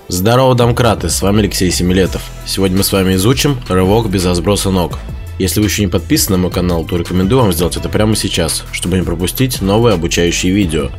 Здорово, домкраты, с вами Алексей Семилетов. Сегодня мы с вами изучим рывок без разброса ног. Если вы еще не подписаны на мой канал, то рекомендую вам сделать это прямо сейчас, чтобы не пропустить новые обучающие видео.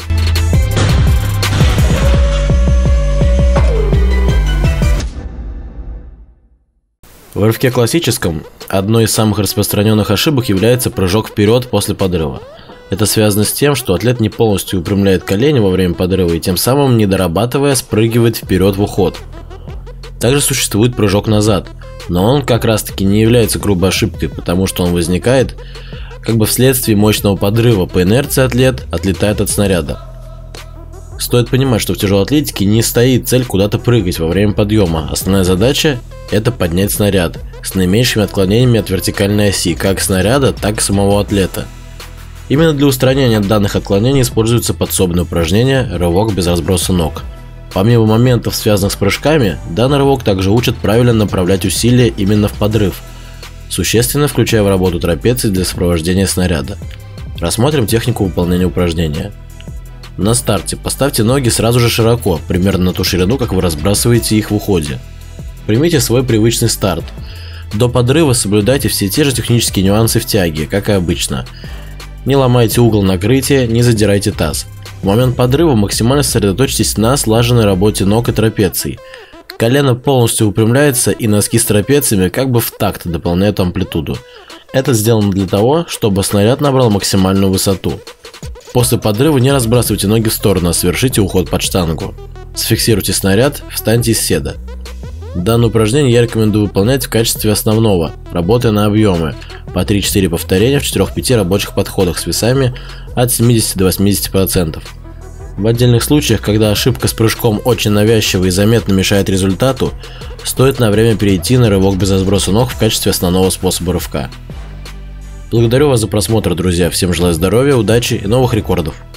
В рывке классическом одной из самых распространенных ошибок является прыжок вперед после подрыва. Это связано с тем, что атлет не полностью выпрямляет колени во время подрыва и тем самым, не дорабатывая, спрыгивает вперед в уход. Также существует прыжок назад, но он как раз таки не является грубой ошибкой, потому что он возникает как бы вследствие мощного подрыва. По инерции атлет отлетает от снаряда. Стоит понимать, что в тяжелой атлетике не стоит цель куда-то прыгать во время подъема. Основная задача – это поднять снаряд с наименьшими отклонениями от вертикальной оси, как снаряда, так и самого атлета. Именно для устранения данных отклонений используется подсобное упражнение «Рывок без разброса ног». Помимо моментов, связанных с прыжками, данный рывок также учит правильно направлять усилия именно в подрыв, существенно включая в работу трапеции для сопровождения снаряда. Рассмотрим технику выполнения упражнения. На старте поставьте ноги сразу же широко, примерно на ту ширину, как вы разбрасываете их в уходе. Примите свой привычный старт. До подрыва соблюдайте все те же технические нюансы в тяге, как и обычно. Не ломайте угол накрытия, не задирайте таз. В момент подрыва максимально сосредоточьтесь на слаженной работе ног и трапеций. Колено полностью выпрямляется, и носки с трапециями как бы в такт дополняют амплитуду. Это сделано для того, чтобы снаряд набрал максимальную высоту. После подрыва не разбрасывайте ноги в сторону, а совершите уход под штангу. Сфиксируйте снаряд, встаньте из седа. Данное упражнение я рекомендую выполнять в качестве основного, работая на объемы, по 3-4 повторения в 4-5 рабочих подходах с весами от 70 до 80%. В отдельных случаях, когда ошибка с прыжком очень навязчива и заметно мешает результату, стоит на время перейти на рывок без разброса ног в качестве основного способа рывка. Благодарю вас за просмотр, друзья, всем желаю здоровья, удачи и новых рекордов.